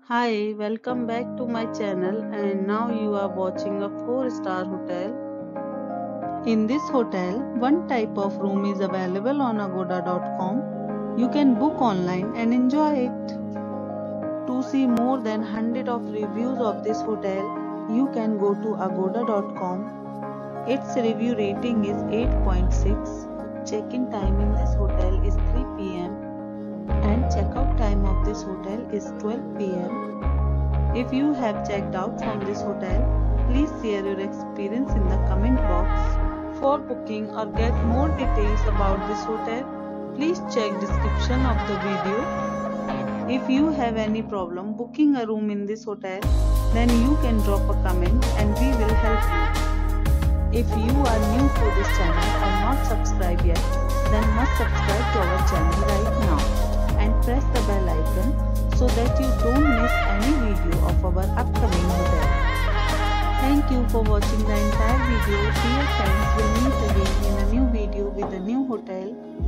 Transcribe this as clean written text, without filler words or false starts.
Hi, welcome back to my channel and now you are watching a 4-star hotel. In this hotel, one type of room is available on agoda.com. You can book online and enjoy it. To see more than 100 of reviews of this hotel, you can go to agoda.com. Its review rating is 8.6. Check-in time in this hotel is 3 p.m. and checkout time of this hotel is 12 p.m. If you have checked out from this hotel, please share your experience in the comment box. For booking or get more details about this hotel, please check description of the video. If you have any problem booking a room in this hotel, then you can drop a comment and we will help you. If you are new to this channel or not subscribed yet, then must subscribe to our channel right now and press the bell icon so that you don't miss any video of our upcoming hotel. Thank you for watching the entire video. Dear friends, we'll meet again in a new video with a new hotel.